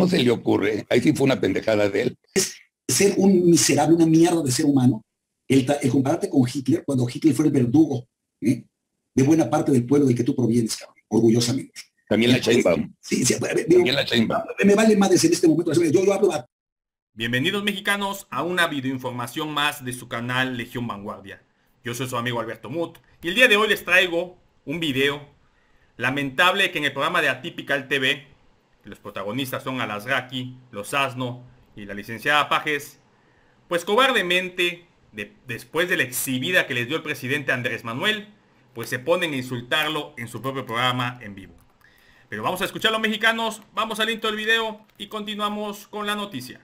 ¿Cómo se le ocurre? Ahí sí fue una pendejada de él. Es ser un miserable, una mierda de ser humano, el compararte con Hitler, cuando Hitler fue el verdugo de buena parte del pueblo del que tú provienes, cabrón, orgullosamente. También la Sheinbaum. Sí, también la Sheinbaum. Me vale madres en este momento. Yo hablo a... Bienvenidos mexicanos a una videoinformación más de su canal Legión Vanguardia. Yo soy su amigo Alberto Mut y el día de hoy les traigo un video lamentable que en el programa de Atypical TV, que los protagonistas son Alasraqui, Los Asno y la licenciada Pajes, pues cobardemente, después de la exhibida que les dio el presidente Andrés Manuel, pues se ponen a insultarlo en su propio programa en vivo. Pero vamos a escuchar a los mexicanos, vamos al intro del video y continuamos con la noticia.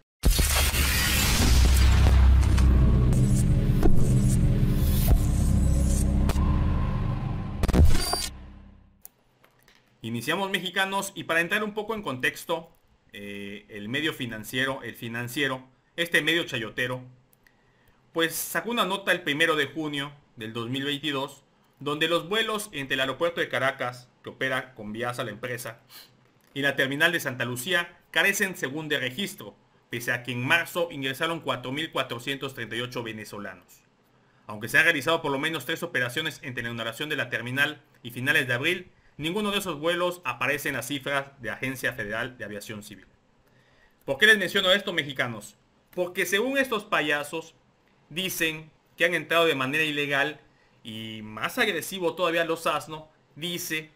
Iniciamos mexicanos y para entrar un poco en contexto, el medio financiero, este medio chayotero, pues sacó una nota el 1 de junio del 2022, donde los vuelos entre el aeropuerto de Caracas, que opera con Viasa la empresa, y la terminal de Santa Lucía carecen según de registro, pese a que en marzo ingresaron 4.438 venezolanos. Aunque se han realizado por lo menos 3 operaciones entre la inauguración de la terminal y finales de abril, ninguno de esos vuelos aparece en las cifras de Agencia Federal de Aviación Civil. ¿Por qué les menciono esto, mexicanos? Porque según estos payasos, dicen que han entrado de manera ilegal y más agresivo todavía Los Asno, dice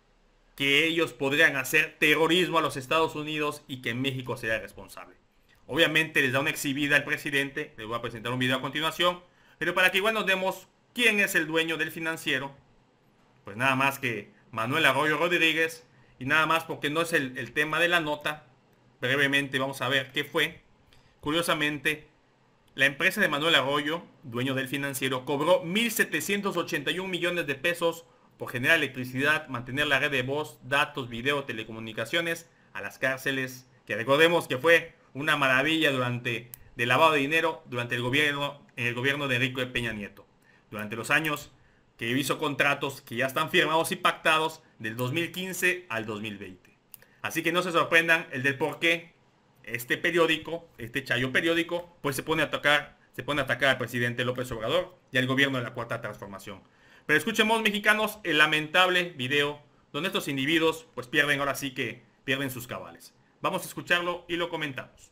que ellos podrían hacer terrorismo a los Estados Unidos y que México sería responsable. Obviamente les da una exhibida al presidente, les voy a presentar un video a continuación, pero para que igual nos demos quién es el dueño del financiero, pues nada más que Manuel Arroyo Rodríguez, y nada más porque no es el tema de la nota, brevemente vamos a ver qué fue. Curiosamente, la empresa de Manuel Arroyo, dueño del financiero, cobró 1.781 millones de pesos por generar electricidad, mantener la red de voz, datos, video, telecomunicaciones a las cárceles, que recordemos que fue una maravilla de lavado de dinero durante en el gobierno de Enrique Peña Nieto. Durante los años que hizo contratos que ya están firmados y pactados del 2015 al 2020. Así que no se sorprendan el del por qué este periódico, este chayo periódico, pues se pone a atacar al presidente López Obrador y al gobierno de la Cuarta Transformación. Pero escuchemos, mexicanos, el lamentable video donde estos individuos pues pierden sus cabales. Vamos a escucharlo y lo comentamos.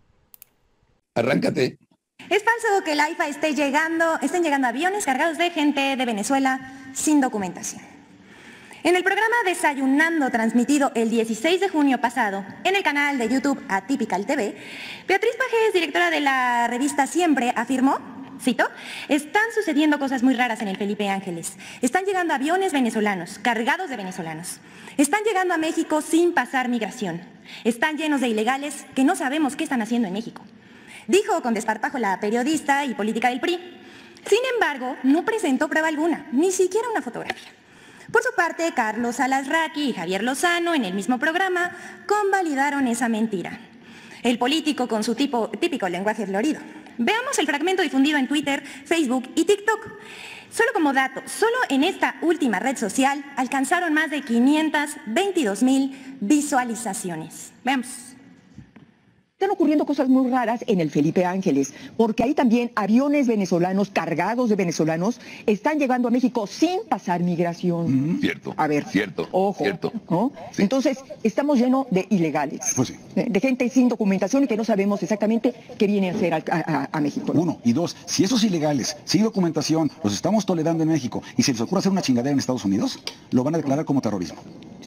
Arráncate. Es falso que el AIFA estén llegando aviones cargados de gente de Venezuela sin documentación. En el programa Desayunando, transmitido el 16 de junio pasado en el canal de YouTube Atypical TV, Beatriz Pajes, directora de la revista Siempre, afirmó, cito, están sucediendo cosas muy raras en el Felipe Ángeles. Están llegando aviones venezolanos, cargados de venezolanos. Están llegando a México sin pasar migración. Están llenos de ilegales que no sabemos qué están haciendo en México. Dijo con desparpajo la periodista y política del PRI. Sin embargo, no presentó prueba alguna, ni siquiera una fotografía. Por su parte, Carlos Alasraqui y Javier Lozano, en el mismo programa, convalidaron esa mentira. El político con su típico lenguaje florido. Veamos el fragmento difundido en Twitter, Facebook y TikTok. Solo como dato, solo en esta última red social alcanzaron más de 522,000 visualizaciones. Veamos. Están ocurriendo cosas muy raras en el Felipe Ángeles, porque ahí también aviones venezolanos cargados de venezolanos están llegando a México sin pasar migración. Cierto. A ver, cierto. Ojo. Cierto. ¿No? Sí. Entonces, estamos llenos de ilegales. Pues sí. De gente sin documentación y que no sabemos exactamente qué viene a hacer a México, ¿no? 1 y 2, si esos ilegales, sin documentación, los estamos tolerando en México y se les ocurre hacer una chingadera en Estados Unidos, lo van a declarar como terrorismo.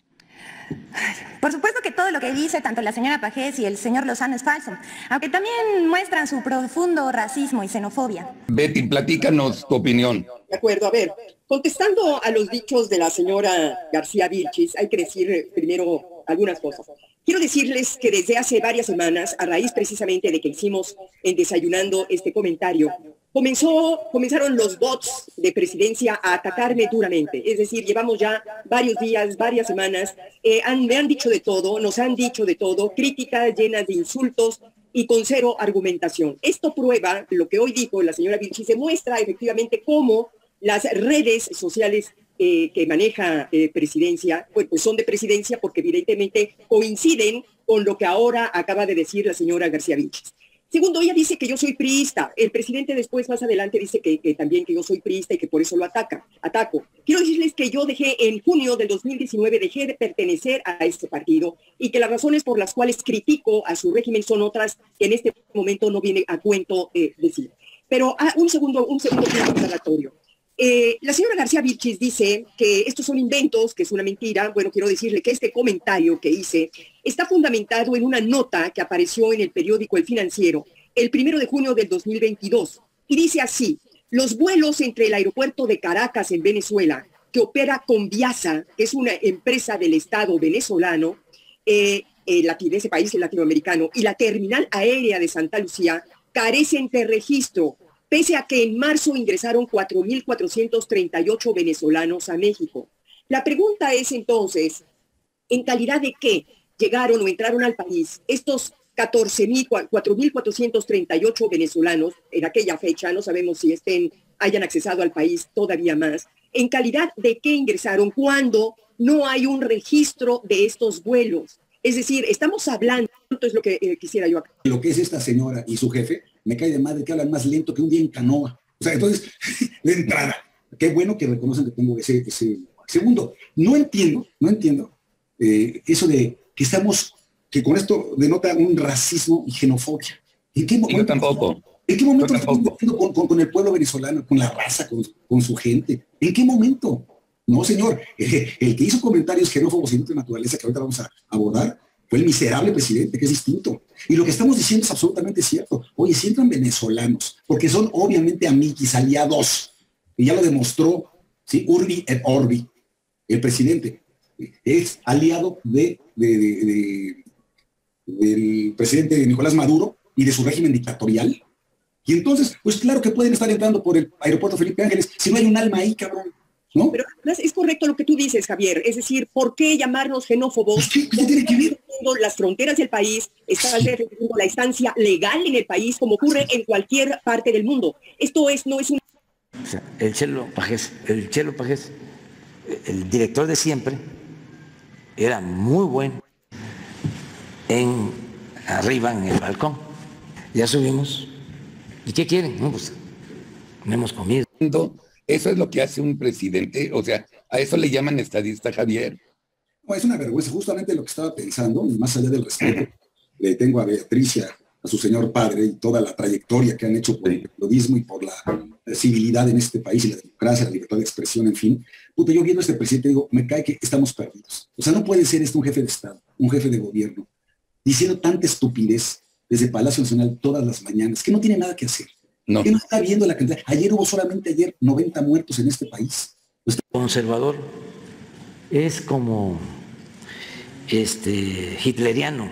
Por supuesto que todo lo que dice tanto la señora Pajes y el señor Lozano es falso, aunque también muestran su profundo racismo y xenofobia. Betty, platícanos tu opinión. De acuerdo, a ver, contestando a los dichos de la señora García Vilchis, hay que decir primero algunas cosas. Quiero decirles que desde hace varias semanas, a raíz precisamente de que hicimos en Desayunando este comentario, comenzaron los bots de presidencia a atacarme duramente. Es decir, llevamos ya varios días, varias semanas, me han dicho de todo, nos han dicho de todo, críticas llenas de insultos y con cero argumentación. Esto prueba lo que hoy dijo la señora Vilchis, se muestra efectivamente cómo las redes sociales que maneja presidencia, pues son de presidencia porque evidentemente coinciden con lo que ahora acaba de decir la señora García Vilches. Segundo, ella dice que yo soy priista. El presidente después, más adelante, dice que también que yo soy priista y que por eso lo ataco. Quiero decirles que yo en junio del 2019, dejé de pertenecer a este partido y que las razones por las cuales critico a su régimen son otras que en este momento no viene a cuento decir. Pero un segundo punto aclaratorio. La señora García Vilches dice que estos son inventos, que es una mentira. Bueno, quiero decirle que este comentario que hice está fundamentado en una nota que apareció en el periódico El Financiero el 1 de junio del 2022. Y dice así: los vuelos entre el aeropuerto de Caracas en Venezuela, que opera Conviasa, que es una empresa del Estado venezolano, de ese país latinoamericano, y la terminal aérea de Santa Lucía, carecen de registro, pese a que en marzo ingresaron 4.438 venezolanos a México. La pregunta es entonces, ¿en calidad de qué llegaron o entraron al país estos 4.438 venezolanos en aquella fecha? No sabemos si hayan accesado al país todavía más. ¿En calidad de qué ingresaron cuando no hay un registro de estos vuelos? Es decir, estamos hablando, esto es lo que quisiera yo acá. Lo que es esta señora y su jefe, me cae de madre que hablan más lento que un día en canoa. O sea, entonces, de entrada, qué bueno que reconocen que tengo ese. Segundo, no entiendo eso de que con esto denota un racismo y xenofobia. ¿En qué momento? Yo tampoco. ¿En qué momento estamos metiendo con el pueblo venezolano, con la raza, con su gente? ¿En qué momento? No, señor. El que hizo comentarios xenófobos y de naturaleza que ahorita vamos a abordar fue el miserable presidente, que es distinto. Y lo que estamos diciendo es absolutamente cierto. Oye, si entran venezolanos, porque son obviamente amiguis, aliados, y ya lo demostró, ¿sí? Urbi et Orbi, el presidente es aliado del presidente Nicolás Maduro y de su régimen dictatorial. Y entonces, pues claro que pueden estar entrando por el aeropuerto Felipe Ángeles, si no hay un alma ahí, cabrón, ¿no? Pero es correcto lo que tú dices, Javier. Es decir, ¿por qué llamarnos xenófobos? ¿Qué tiene que ver? Las fronteras del país, están defendiendo la estancia legal en el país, como ocurre en cualquier parte del mundo. Esto no es un... O sea, el Chelo Pajés, el director de siempre, era muy bueno arriba en el balcón. Ya subimos. ¿Y qué quieren? No, pues no hemos comido. Eso es lo que hace un presidente, o sea, a eso le llaman estadista, Javier. No, es una vergüenza, justamente lo que estaba pensando, más allá del respeto le tengo a Beatriz, a su señor padre y toda la trayectoria que han hecho por el periodismo y por la civilidad en este país y la democracia, la libertad de expresión, en fin. Puta, yo viendo a este presidente digo, me cae que estamos perdidos. O sea, no puede ser un jefe de Estado, un jefe de gobierno, diciendo tanta estupidez desde Palacio Nacional todas las mañanas, que no tiene nada que hacer. No. ¿Qué no está viendo la cantidad? Ayer hubo solamente 90 muertos en este país. Conservador es como hitleriano.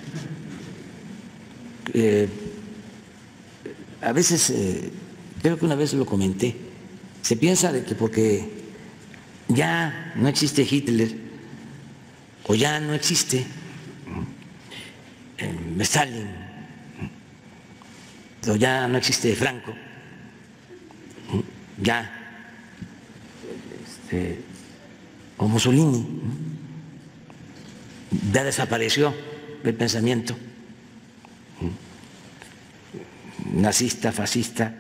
A veces, creo que una vez lo comenté, se piensa de que porque ya no existe Hitler o ya no existe Stalin o ya no existe Franco, ya o Mussolini, ya desapareció el pensamiento nazista, fascista,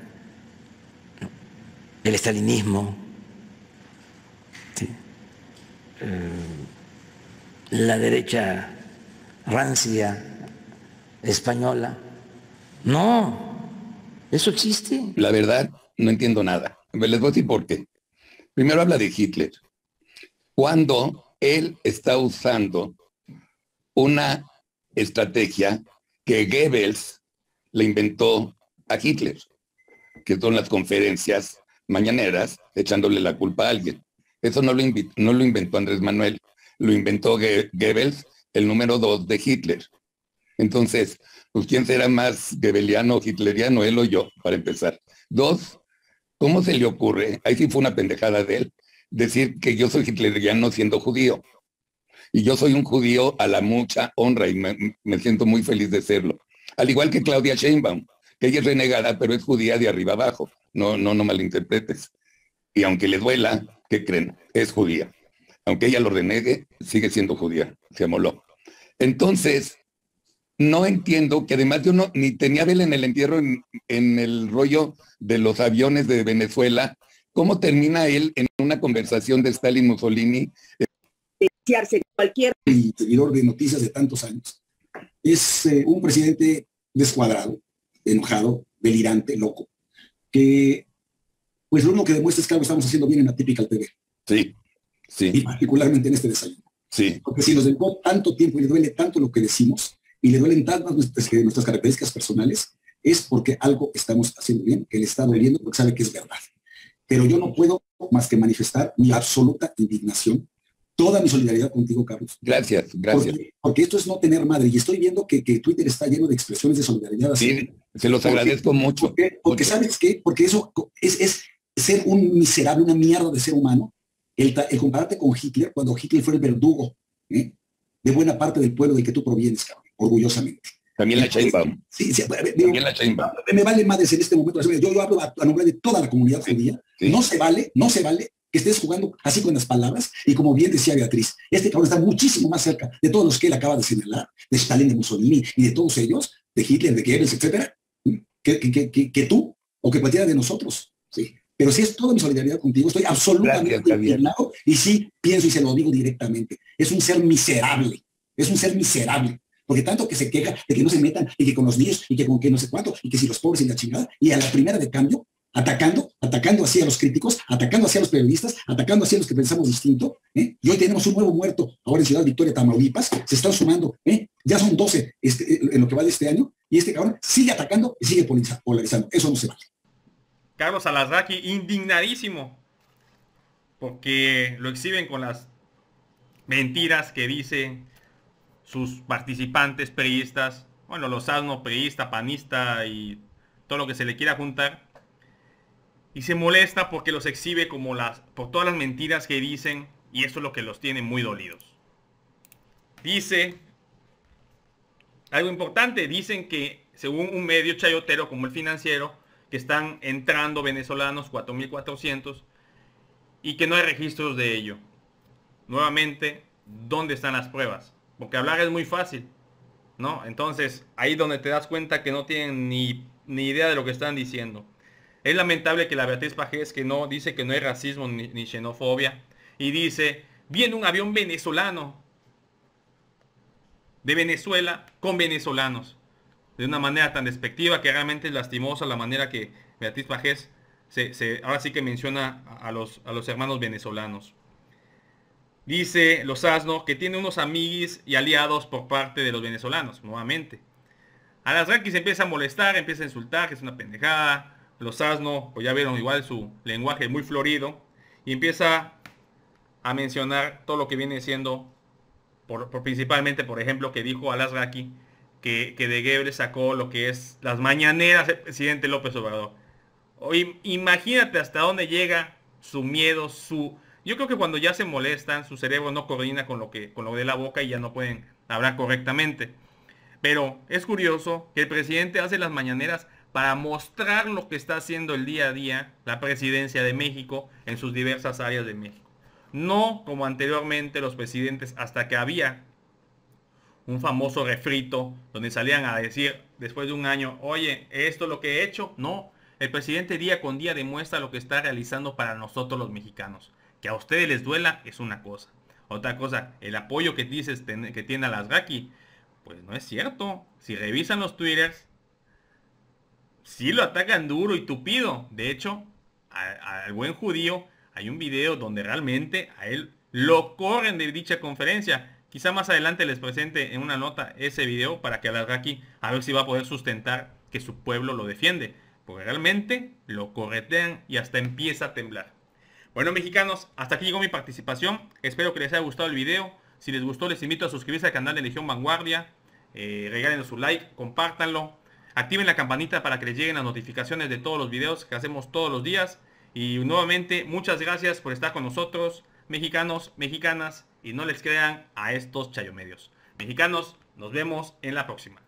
el estalinismo, ¿sí? La derecha rancia española. No, eso existe. La verdad, no entiendo nada. Les voy a decir por qué. Primero habla de Hitler. Cuando él está usando una estrategia que Goebbels le inventó a Hitler, que son las conferencias mañaneras echándole la culpa a alguien. Eso no lo inventó Andrés Manuel, lo inventó Goebbels, el número 2 de Hitler. Entonces, pues ¿quién será más goebbeliano o hitleriano, él o yo, para empezar? 2, ¿cómo se le ocurre? Ahí sí fue una pendejada de él, decir que yo soy hitleriano siendo judío. Y yo soy un judío a la mucha honra y me siento muy feliz de serlo. Al igual que Claudia Sheinbaum, que ella es renegada, pero es judía de arriba abajo. No malinterpretes. Y aunque le duela, ¿qué creen? Es judía. Aunque ella lo renegue, sigue siendo judía. Se amoló. Entonces, no entiendo que además yo ni tenía vela en el entierro en el rollo de los aviones de Venezuela. ¿Cómo termina él en una conversación de Stalin Mussolini? Cualquier seguidor de noticias de tantos años es un presidente descuadrado, enojado, delirante, loco, que pues lo único que demuestra es que algo estamos haciendo bien en la Typical TV. Sí, sí. Y particularmente en este desayuno. Sí. Porque si nos dedicó tanto tiempo y le duele tanto lo que decimos, y le duelen tantas nuestras características personales, es porque algo estamos haciendo bien, que le está doliendo porque sabe que es verdad. Pero yo no puedo más que manifestar mi absoluta indignación, toda mi solidaridad contigo, Carlos. Gracias. Porque esto es no tener madre, y estoy viendo que Twitter está lleno de expresiones de solidaridad. Sí, se los agradezco mucho. Porque ¿sabes qué? Porque eso es ser un miserable, una mierda de ser humano, el compararte con Hitler, cuando Hitler fue el verdugo de buena parte del pueblo del que tú provienes, cabrón, orgullosamente. También la Sheinbaum. Sí, también la Sheinbaum. Me vale madres en este momento. Yo hablo a nombre de toda la comunidad judía. Sí. No se vale que estés jugando así con las palabras, y como bien decía Beatriz, este cabrón está muchísimo más cerca de todos los que él acaba de señalar, de Stalin, de Mussolini y de todos ellos, de Hitler, de Goebbels, etcétera, que tú o que cualquiera de nosotros. Sí. Pero sí es toda mi solidaridad contigo, estoy absolutamente indignado, y sí pienso y se lo digo directamente, es un ser miserable, porque tanto que se queja de que no se metan, y que con los niños, y que con que no sé cuánto, y que si los pobres y la chingada, y a la primera de cambio, atacando así a los críticos, atacando así a los periodistas, atacando así a los que pensamos distinto, y hoy tenemos un nuevo muerto, ahora en Ciudad Victoria, Tamaulipas, se están sumando, ya son 12 en lo que va de este año, y este cabrón sigue atacando y sigue polarizando, eso no se vale. Carlos Alasraqui, indignadísimo, porque lo exhiben con las mentiras que dicen sus participantes priistas, bueno, Lozano, priista, panista y todo lo que se le quiera juntar, y se molesta porque los exhibe por todas las mentiras que dicen, y eso es lo que los tiene muy dolidos. Dice algo importante, dicen que según un medio chayotero como El Financiero, que están entrando venezolanos 4.400 y que no hay registros de ello. Nuevamente, ¿dónde están las pruebas? Porque hablar es muy fácil, ¿no? Entonces, ahí donde te das cuenta que no tienen ni idea de lo que están diciendo. Es lamentable que la Beatriz Pajés, que no dice que no hay racismo ni xenofobia, y dice, viene un avión venezolano de Venezuela con venezolanos, de una manera tan despectiva que realmente es lastimosa la manera que Beatriz Pajés ahora sí que menciona a los hermanos venezolanos. Dice Lozano que tiene unos amiguis y aliados por parte de los venezolanos, nuevamente. Alasraqui se empieza a molestar, empieza a insultar, que es una pendejada. Lozano, pues ya vieron igual su lenguaje muy florido, y empieza a mencionar todo lo que viene siendo, principalmente, por ejemplo, que dijo Alasraqui, que de Goebbels sacó lo que es las mañaneras del presidente López Obrador. Imagínate hasta dónde llega su miedo, yo creo que cuando ya se molestan, su cerebro no coordina con lo de la boca y ya no pueden hablar correctamente. Pero es curioso que el presidente hace las mañaneras para mostrar lo que está haciendo el día a día la presidencia de México en sus diversas áreas de México. No como anteriormente los presidentes, hasta que había un famoso refrito donde salían a decir después de un año, oye, esto es lo que he hecho. No, el presidente día con día demuestra lo que está realizando para nosotros los mexicanos. Que a ustedes les duela es una cosa. Otra cosa, el apoyo que dices que tiene Alasraqui, pues no es cierto. Si revisan los twitters, sí lo atacan duro y tupido. De hecho, al buen judío hay un video donde realmente a él lo corren de dicha conferencia. Quizá más adelante les presente en una nota ese video para que Alasraqui a ver si va a poder sustentar que su pueblo lo defiende. Porque realmente lo corretean y hasta empieza a temblar. Bueno, mexicanos, hasta aquí llegó mi participación. Espero que les haya gustado el video. Si les gustó, les invito a suscribirse al canal de Legión Vanguardia. Regálenos su like, compártanlo. Activen la campanita para que les lleguen las notificaciones de todos los videos que hacemos todos los días. Y nuevamente, muchas gracias por estar con nosotros, mexicanos, mexicanas. Y no les crean a estos chayomedios. Mexicanos, nos vemos en la próxima.